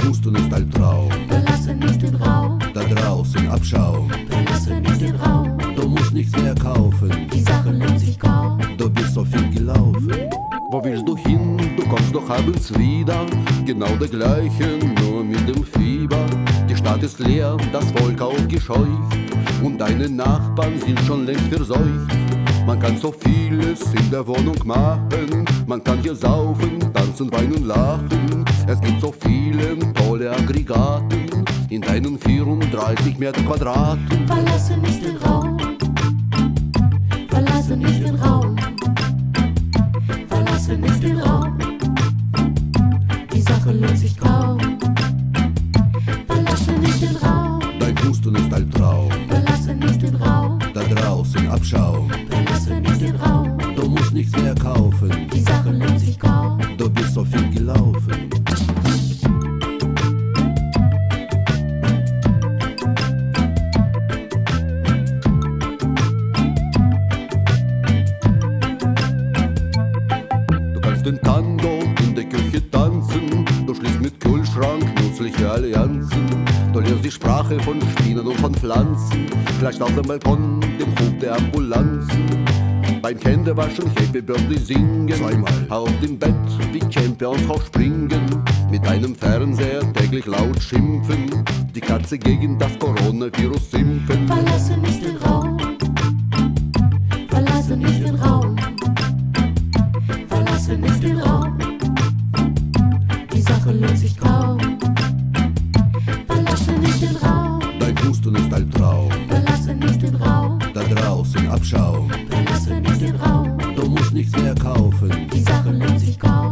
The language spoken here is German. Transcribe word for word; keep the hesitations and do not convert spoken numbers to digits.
Husten ist Albtraum. Verlasse nicht den Raum. Da draußen Abschaum. Verlasse nicht den Raum. Du musst nichts mehr kaufen. Die Sache lohnt sich kaum. Du bist so viel gelaufen. Wo willst du hin? Du kommst doch abends wieder. Genau der gleiche, nur mit dem Fieber. Die Stadt ist leer, das Volk aufgescheucht. Und deine Nachbarn sind schon längst verseucht. Man kann so vieles in der Wohnung machen. Man kann hier saufen, tanzen, weinen, lachen. Es gibt so viele tolle Aggregaten in deinen vierunddreißig Meter Quadraten. Verlasse nicht den Raum. Verlasse nicht den Raum. Verlasse nicht den Raum. Die Sache lohnt sich kaum. Verlasse nicht den Raum. Dein Husten ist Albtraum. Verlasse nicht den Raum. Da draußen Abschaum. Verlasse nicht den Raum. Du musst nichts mehr kaufen. Die Sache lohnt sich kaum. Du bist so viel gelaufen. Du kannst den Tango in der Küche tanzen. Du schließt mit Kühlschrank nützliche Allianzen. Du lernst die Sprache von Spinnen und von Pflanzen. Vielleicht auf dem Balkon den Hub der Ambulanzen. Beim Händewaschen Happy Birthday singen. Zweimal auf dem Bett wie Champions hochspringen. Mit einem Fernseher täglich laut schimpfen. Die Katze gegen das Coronavirus impfen. Verlasse nicht den Raum. Verlasse nicht den Raum. Verlasse nicht den Raum. Die Sache lohnt sich kaum. Verlasse nicht den Raum. Dein Husten ist Albtraum. Verlasse nicht den Raum. Da draußen Abschaum. Verlasse nicht den Raum. Du musst nichts mehr kaufen. Die Sache lohnt sich kaum.